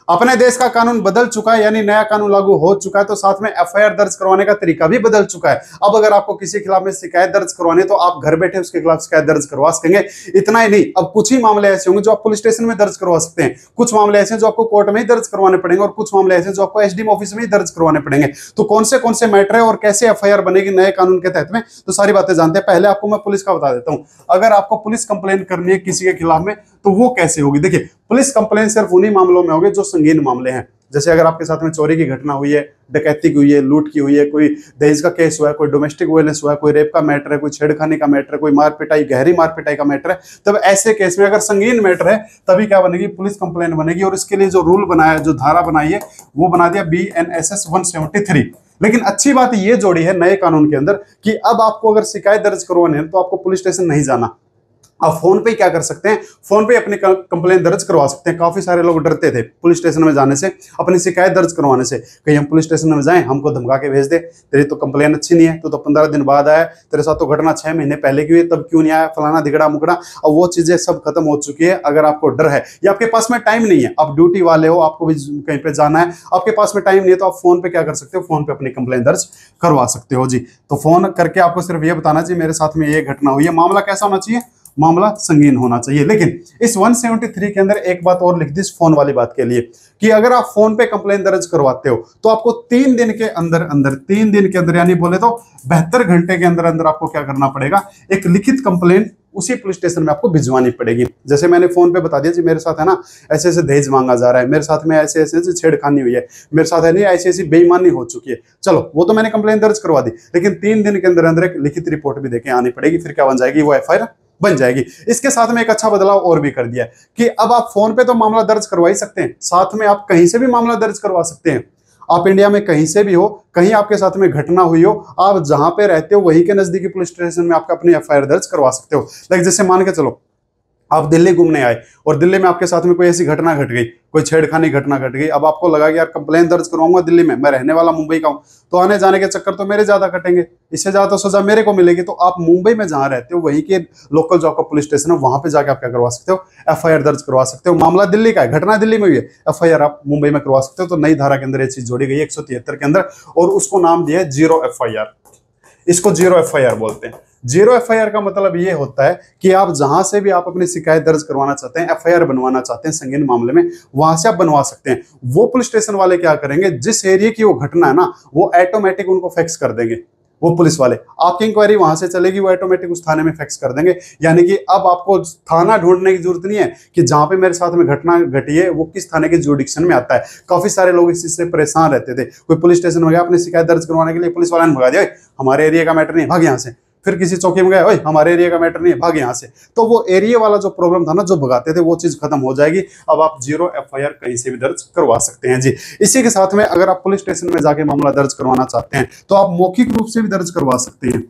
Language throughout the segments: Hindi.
अपने देश का कानून बदल चुका है, यानी नया कानून लागू हो चुका है, तो साथ में एफआईआर दर्ज करवाने का तरीका भी बदल चुका है। अब अगर आपको किसी के खिलाफ में शिकायत दर्ज करवानी है तो आप घर बैठे उसके खिलाफ शिकायत दर्ज करवा सकेंगे। इतना ही नहीं, अब कुछ ही मामले ऐसे होंगे जो आप पुलिस स्टेशन में दर्ज करवा सकते हैं, कुछ मामले ऐसे जो आपको कोर्ट में ही दर्ज करवाने पड़ेंगे, और कुछ मामले ऐसे जो आपको एसडीएम ऑफिस में ही दर्ज करवाने पड़ेंगे। तो कौन से मैटर है और कैसे एफआईआर बनेगी नए कानून के तहत में, तो सारी बातें जानते हैं। पहले आपको मैं पुलिस का बता देता हूं। अगर आपको पुलिस कंप्लेंट करनी है किसी के खिलाफ में तो वो कैसे होगी। देखिए, पुलिस कंप्लेंट सिर्फ उन्हीं मामलों में होगी जो संगीन मामले हैं। जैसे अगर आपके साथ में चोरी की घटना हुई है, डकैती की हुई है, लूट की हुई है, कोई दहेज का केस हुआ है, कोई डोमेस्टिक वायलेंस हुआ है, कोई रेप का मैटर है, कोई छेड़खानी का मैटर है, कोई मार पिटाई, गहरी मार पिटाई का मैटर है, तब ऐसे केस में अगर संगीन मैटर है तभी क्या बनेगी, पुलिस कंप्लेंट बनेगी। और इसके लिए जो रूल बनाया, जो धारा बनाई है, वो बना दिया BNSS 173। लेकिन अच्छी बात ये जोड़ी है नए कानून के अंदर कि अब आपको अगर शिकायत दर्ज करवानी है तो आपको पुलिस स्टेशन नहीं जाना। आप फोन पे क्या कर सकते हैं, फोन पे अपनी कंप्लेंट दर्ज करवा सकते हैं। काफी सारे लोग डरते थे पुलिस स्टेशन में जाने से, अपनी शिकायत दर्ज करवाने से, कहीं हम पुलिस स्टेशन में जाएं हमको धमका के भेज दे, तेरी तो कंप्लेंट अच्छी नहीं है, तो 15 दिन बाद आया, तेरे साथ तो घटना 6 महीने पहले की हुई, तब क्यों नहीं आया, फलाना दिगड़ा मुगड़ा। अब वो चीजें सब खत्म हो चुकी है। अगर आपको डर है या आपके पास में टाइम नहीं है, आप ड्यूटी वाले हो, आपको भी कहीं पे जाना है, आपके पास में टाइम नहीं है, तो आप फोन पे क्या कर सकते हो, फोन पे अपनी कंप्लेंट दर्ज करवा सकते हो जी। तो फोन करके आपको सिर्फ ये बताना चाहिए मेरे साथ में ये घटना हुई है। मामला कैसा होना चाहिए, मामला संगीन होना चाहिए। लेकिन इस 173 के अंदर एक बात और लिख दी इस फोन वाली बात के लिए कि अगर आप फोन पे कंप्लेंट दर्ज करवाते हो तो आपको 3 दिन के अंदर अंदर, 3 दिन के अंदर यानी बोले तो 72 घंटे के अंदर अंदर आपको क्या करना पड़ेगा, एक लिखित कंप्लेंट उसी पुलिस स्टेशन में आपको भिजवानी पड़ेगी। जैसे मैंने फोन पे बता दिया जी, मेरे साथ है ना ऐसे ऐसे दहेज मांगा जा रहा है, मेरे साथ में ऐसे ऐसे छेड़खानी हुई है, मेरे साथ है नहीं ऐसी ऐसी बेईमानी हो चुकी है, चलो वो तो मैंने कंप्लेंट दर्ज करवा दी, लेकिन 3 दिन के अंदर अंदर एक लिखित रिपोर्ट भी देके आनी पड़ेगी। फिर क्या बन जाएगी, वो एफआईआर बन जाएगी। इसके साथ में एक अच्छा बदलाव और भी कर दिया है कि अब आप फोन पे तो मामला दर्ज करवा ही सकते हैं, साथ में आप कहीं से भी मामला दर्ज करवा सकते हैं। आप इंडिया में कहीं से भी हो, कहीं आपके साथ में घटना हुई हो, आप जहां पे रहते हो वहीं के नजदीकी पुलिस स्टेशन में आपका अपनी एफआईआर दर्ज करवा सकते हो। लाइक जैसे मान के चलो आप दिल्ली घूमने आए और दिल्ली में आपके साथ में कोई ऐसी घटना घट गई, कोई छेड़खानी घटना घट गई, अब आपको लगा कि यार कंप्लेंट दर्ज करवाऊंगा दिल्ली में, मैं रहने वाला मुंबई का हूं, तो आने जाने के चक्कर तो मेरे ज्यादा कटेंगे, इससे ज्यादा तो सजा मेरे को मिलेगी। तो आप मुंबई में जहां रहते हो वहीं के लोकल जो आपका पुलिस स्टेशन है वहां पे जाकर आप क्या करवा सकते हो, एफआईआर दर्ज करवा सकते हो। मामला दिल्ली का है, घटना दिल्ली में हुई है, एफआईआर आप मुंबई में करवा सकते हो। तो नई धारा के अंदर ये चीज जोड़ी गई है 173 के अंदर, और उसको नाम दिया है जीरो एफआईआर। इसको जीरो एफआईआर बोलते हैं। जीरो एफआईआर का मतलब ये होता है कि आप जहां से भी आप अपनी शिकायत दर्ज करवाना चाहते हैं, एफआईआर बनवाना चाहते हैं संगीन मामले में, वहां से आप बनवा सकते हैं। वो पुलिस स्टेशन वाले क्या करेंगे, जिस एरिया की वो घटना है ना, वो ऑटोमेटिक उनको फैक्स कर देंगे। वो पुलिस वाले, आपकी इंक्वायरी वहां से चलेगी, वो ऑटोमेटिक उस थाने में फैक्स कर देंगे। यानी कि अब आपको थाना ढूंढने की जरूरत नहीं है कि जहां पे मेरे साथ में घटना घटी है वो किस थाने के जुडिक्शन में आता है। काफी सारे लोग इस चीज से परेशान रहते थे। कोई पुलिस स्टेशन में गया अपनी शिकायत दर्ज करवाने के लिए, पुलिस वाले ने भगा दिया, हमारे एरिया का मैटर नहीं, भाग यहाँ से। फिर किसी चौकी में गए, ओए हमारे एरिया का मैटर नहीं है, भाग यहाँ से। तो वो एरिया वाला जो प्रॉब्लम था ना, जो भगाते थे, वो चीज खत्म हो जाएगी। अब आप जीरो एफआईआर कहीं से भी दर्ज करवा सकते हैं जी। इसी के साथ में अगर आप पुलिस स्टेशन में जाके मामला दर्ज करवाना चाहते हैं तो आप मौखिक रूप से भी दर्ज करवा सकते हैं।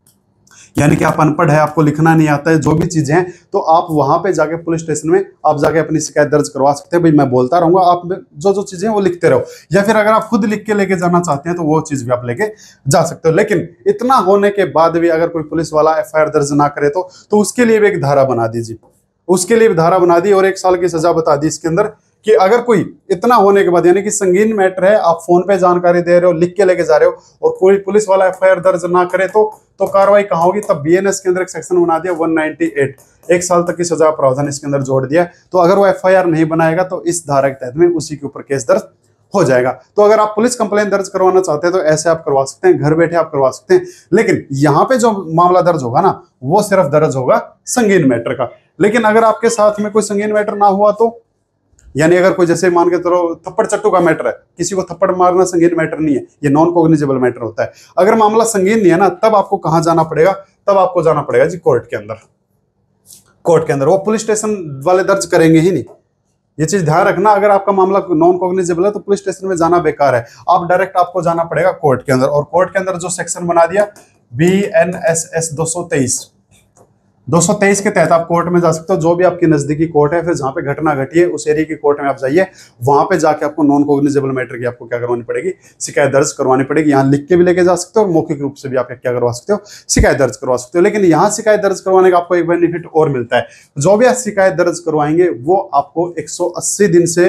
यानी कि आप अनपढ़ है, आपको लिखना नहीं आता है, जो भी चीजें हैं, तो आप वहां पे जाके पुलिस स्टेशन में आप जाके अपनी शिकायत दर्ज करवा सकते हैं। भाई मैं बोलता रहूंगा, आप जो जो चीजें हैं वो लिखते रहो, या फिर अगर आप खुद लिख के लेके जाना चाहते हैं तो वो चीज भी आप लेके जा सकते हो। लेकिन इतना होने के बाद भी अगर कोई पुलिस वाला एफआईआर दर्ज ना करे तो उसके लिए भी एक धारा बना दीजिए, उसके लिए भी धारा बना दी और 1 साल की सजा बता दी इसके अंदर कि अगर कोई इतना होने के बाद, यानी कि संगीन मैटर है, आप फोन पे जानकारी दे रहे हो, लिख के लेके जा रहे हो, और कोई पुलिस वाला एफआईआर दर्ज ना करे तो कार्रवाई कहां होगी। तब बीएनएस के अंदर एक सेक्शन बना दिया 198, 1 साल तक की सजा प्रावधान इसके अंदर जोड़ दिया। तो अगर वो एफआईआर नहीं बनाएगा तो इस धारा के तहत में उसी के ऊपर केस दर्ज हो जाएगा। तो अगर आप पुलिस कंप्लेंट दर्ज करवाना चाहते हैं तो ऐसे आप करवा सकते हैं, घर बैठे आप करवा सकते हैं। लेकिन यहाँ पे जो मामला दर्ज होगा ना, वो सिर्फ दर्ज होगा संगीन मैटर का। लेकिन अगर आपके साथ में कोई संगीन मैटर ना हुआ तो, यानी अगर कोई जैसे मान के चलो थप्पड़ चट्टू का मैटर है, किसी को थप्पड़ मारना संगीन मैटर नहीं है, ये नॉन कॉग्निजेबल मैटर होता है। अगर मामला संगीन नहीं है ना, तब आपको कहां जाना पड़ेगा, तब आपको जाना पड़ेगा जी कोर्ट के अंदर। कोर्ट के अंदर वो पुलिस स्टेशन वाले दर्ज करेंगे ही नहीं, ये चीज ध्यान रखना। अगर आपका मामला नॉन कॉग्निजेबल है तो पुलिस स्टेशन में जाना बेकार है, आप डायरेक्ट आपको जाना पड़ेगा कोर्ट के अंदर। और कोर्ट के अंदर जो सेक्शन बना दिया BNSS 223 के तहत आप कोर्ट में जा सकते हो। जो भी आपकी नजदीकी कोर्ट है, फिर जहां पे घटना घटी है उस एरिया की कोर्ट में आप जाइए, वहां पे जाके आपको नॉन कॉग्निजेबल मैटर की आपको क्या करवानी पड़ेगी, शिकायत दर्ज करवानी पड़ेगी। यहाँ लिख के भी लेके जा सकते हो और मौखिक रूप से भी आप क्या करवा सकते हो, शिकायत दर्ज करवा सकते हो। लेकिन यहाँ शिकायत दर्ज करवाने का आपको एक बेनिफिट और मिलता है, जो भी आप शिकायत दर्ज करवाएंगे वो आपको 180 दिन से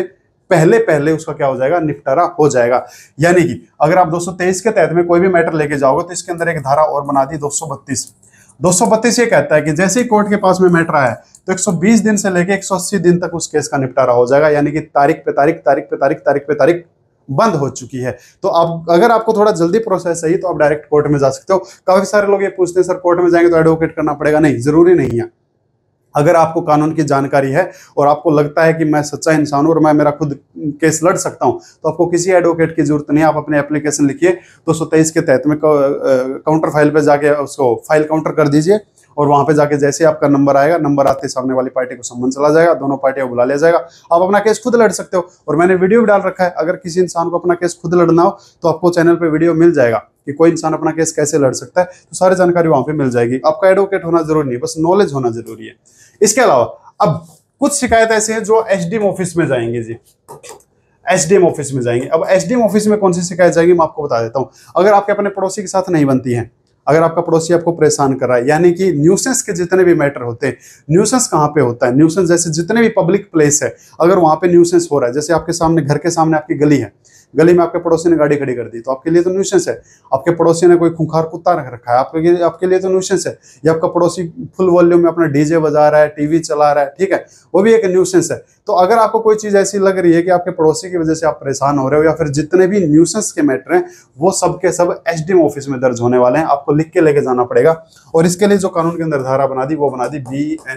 पहले पहले उसका क्या हो जाएगा, निपटारा हो जाएगा। यानी कि अगर आप 223 के तहत में कोई भी मैटर लेके जाओगे तो इसके अंदर एक धारा और बना दी 232। 232 ये कहता है कि जैसे ही कोर्ट के पास में मैटर आया तो 120 दिन से लेके 180 दिन तक उस केस का निपटारा हो जाएगा। यानी कि तारीख पे तारीख, तारीख पे तारीख, तारीख पे तारीख बंद हो चुकी है। तो आप अगर आपको थोड़ा जल्दी प्रोसेस चाहिए तो आप डायरेक्ट कोर्ट में जा सकते हो। काफी सारे लोग ये पूछते हैं सर कोर्ट में जाएंगे तो एडवोकेट करना पड़ेगा? नहीं, जरूरी नहीं है। अगर आपको कानून की जानकारी है और आपको लगता है कि मैं सच्चा इंसान हूं और मैं मेरा खुद केस लड़ सकता हूं, तो आपको किसी एडवोकेट की जरूरत नहीं है। आप अपने एप्लीकेशन लिखिए 223 के तहत में काउंटर फाइल पे जाके उसको फाइल काउंटर कर दीजिए और वहां पे जाके जैसे आपका नंबर आएगा, नंबर आते सामने वाली पार्टी को सम्मन चला जाएगा, दोनों पार्टियों को बुला लिया जाएगा, आप अपना केस खुद लड़ सकते हो। और मैंने वीडियो भी डाल रखा है, अगर किसी इंसान को अपना केस खुद लड़ना हो तो आपको चैनल पे वीडियो मिल जाएगा कि कोई इंसान अपना केस कैसे लड़ सकता है, तो सारी जानकारी वहां पे मिल जाएगी। आपका एडवोकेट होना जरूरी नहीं, बस नॉलेज होना जरूरी है। इसके अलावा अब कुछ शिकायत ऐसे हैं जो एसडीएम ऑफिस में जाएंगे जी, एसडीएम ऑफिस में जाएंगे। अब एसडीएम ऑफिस में कौन सी शिकायत जाएगी मैं आपको बता देता हूं। अगर आपके अपने पड़ोसी के साथ नहीं बनती है, अगर आपका पड़ोसी आपको परेशान कर रहा है, यानी कि न्यूसेंस के जितने भी मैटर होते हैं, न्यूसेंस कहाँ पे होता है, न्यूसेंस जैसे जितने भी पब्लिक प्लेस है, अगर वहां पे न्यूसेंस हो रहा है, जैसे आपके सामने घर के सामने आपकी गली है, गली में आपके पड़ोसी ने गाड़ी खड़ी कर दी तो आपके लिए तो न्यूसेंस है। आपके पड़ोसी ने कोई खूंखार कुत्ता रख रखा है, आपके लिए तो न्यूसेंस है। या आपका पड़ोसी फुल वॉल्यूम में अपना डीजे बजा रहा है, टीवी चला रहा है, ठीक है, वो भी एक न्यूसेंस है। तो अगर आपको कोई चीज ऐसी लग रही है कि आपके पड़ोसी की वजह से आप परेशान हो रहे हो, या फिर जितने भी न्यूसेंस के मैटर हैं वो सब के सब एसडीएम ऑफिस में दर्ज होने वाले हैं। आपको लिख के लेके जाना पड़ेगा और इसके लिए जो कानून के अंदर धारा बना दी वो बना दी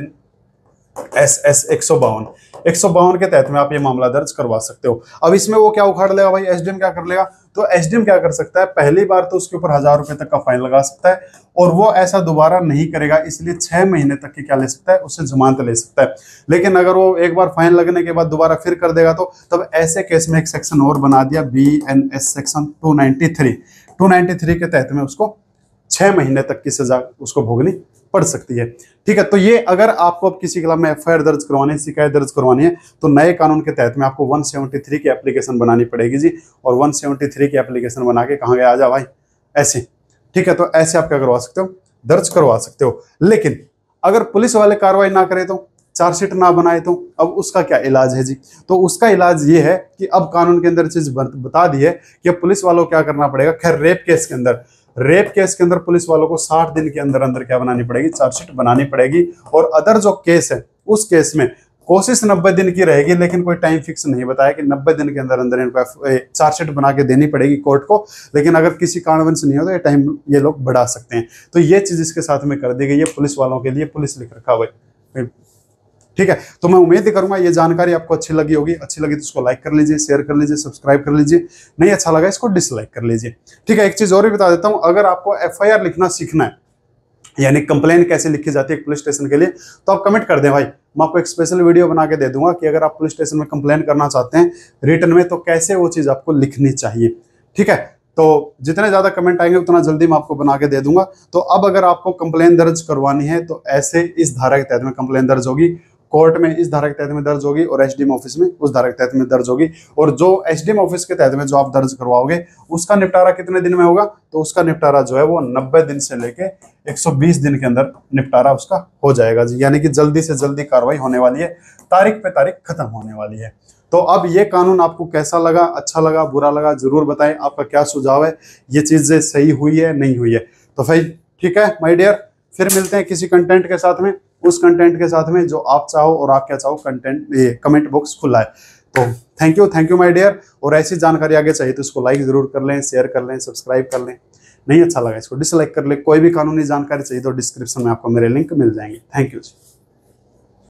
BNSS 152 के तहत में आप ये मामला दर्ज करवा सकते हो। अब इसमें वो क्या उखाड़ लेगा भाई, एसडीएम क्या कर लेगा? तो एसडीएम क्या कर सकता है, पहली बार तो उसके ऊपर 1000 रुपए तक का फाइन लगा सकता है और वो ऐसा दोबारा नहीं करेगा, इसलिए 6 महीने तक की क्या ले सकता है, उससे जमानत ले सकता है। लेकिन अगर वो एक बार फाइन लगने के बाद दोबारा फिर कर देगा तो तब ऐसे केस में एक सेक्शन और बना दिया, BNS सेक्शन 293 के तहत में उसको 6 महीने तक की सजा उसको भोगनी पड़ सकती है। ठीक है, तो ये अगर आपको अब किसी के खिलाफ में एफआईआर दर्ज करवानी है, शिकायत दर्ज करवानी है, तो नए कानून के तहत में आपको 173 की एप्लीकेशन बनानी पड़ेगी जी। और 173 की एप्लीकेशन बना के कहाँ गया, आजा भाई, ऐसे। ठीक है, तो ऐसे आप क्या करवा सकते हो, दर्ज करवा सकते हो। लेकिन अगर पुलिस वाले कार्रवाई ना करे तो, चार्जशीट ना बनाए तो, अब उसका क्या इलाज है जी? तो उसका इलाज ये है कि अब कानून के अंदर चीज बता दी है कि अब पुलिस वालों को क्या करना पड़ेगा। खैर रेप केस के अंदर पुलिस वालों को 60 दिन के अंदर अंदर क्या बनानी पड़ेगी, चार्जशीट बनानी पड़ेगी। और अदर जो केस है उस केस में कोशिश 90 दिन की रहेगी, लेकिन कोई टाइम फिक्स नहीं बताया कि 90 दिन के अंदर अंदर इनको चार्जशीट बना के देनी पड़ेगी कोर्ट को। लेकिन अगर किसी कारणवश नहीं हो तो ये टाइम ये लोग बढ़ा सकते हैं। तो ये चीज इसके साथ में कर दी गई है पुलिस वालों के लिए, पुलिस लिख रखा हुआ है। ठीक है, तो मैं उम्मीद करूंगा ये जानकारी आपको अच्छी लगी होगी। अच्छी लगी तो इसको लाइक कर लीजिए, शेयर कर लीजिए, सब्सक्राइब कर लीजिए। नहीं अच्छा लगा इसको डिसलाइक कर लीजिए। ठीक है, एक चीज और भी बता देता हूं, अगर आपको एफआईआर लिखना सीखना है, यानी कंप्लेन कैसे लिखी जाती है पुलिस स्टेशन के लिए, तो आप कमेंट कर दें भाई, मैं आपको एक स्पेशल वीडियो बना के दे दूंगा कि अगर आप पुलिस स्टेशन में कंप्लेन करना चाहते हैं रिटर्न में तो कैसे वो चीज आपको लिखनी चाहिए। ठीक है, तो जितने ज्यादा कमेंट आएंगे उतना जल्दी मैं आपको बना के दे दूंगा। तो अब अगर आपको कंप्लेन दर्ज करवानी है तो ऐसे इस धारा के तहत में कंप्लेन दर्ज होगी, कोर्ट में इस धारा के तहत में दर्ज होगी और एसडीएम ऑफिस में उस धारा के तहत में दर्ज होगी। और जो एसडीएम ऑफिस के तहत में जो आप दर्ज करवाओगे उसका निपटारा कितने दिन में होगा, तो उसका निपटारा जो है वो 90 दिन से लेके 120 दिन के अंदर निपटारा उसका हो जाएगा जी। यानी कि जल्दी से जल्दी कार्रवाई होने वाली है, तारीख पे तारीख खत्म होने वाली है। तो अब ये कानून आपको कैसा लगा, अच्छा लगा, बुरा लगा, जरूर बताएं। आपका क्या सुझाव है, ये चीजें सही हुई है नहीं हुई है? तो भाई ठीक है माय डियर, फिर मिलते हैं किसी कंटेंट के साथ में, उस कंटेंट के साथ में जो आप चाहो और आप क्या चाहो। कंटेंट ये कमेंट बॉक्स खुला है। तो थैंक यू माय डियर। और ऐसी जानकारी आगे चाहिए तो इसको लाइक जरूर कर लें, शेयर कर लें, सब्सक्राइब कर लें। नहीं अच्छा लगा इसको डिसलाइक कर ले। कोई भी कानूनी जानकारी चाहिए तो डिस्क्रिप्शन में आपको मेरे लिंक मिल जाएंगे। Thank you.